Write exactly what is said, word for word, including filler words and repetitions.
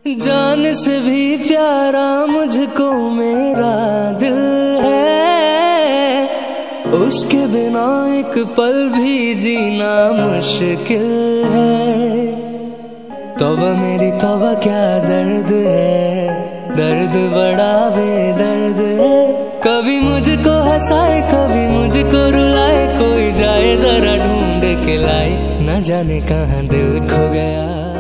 जान से भी प्यारा मुझको मेरा दिल है, उसके बिना एक पल भी जीना मुश्किल है। तौबा मेरी तौबा क्या दर्द है, दर्द बड़ा बेदर्द है। कभी मुझको हंसाए कभी मुझको रुलाए, कोई जाए जरा ढूंढ के लाए, न जाने कहाँ दिल खो गया।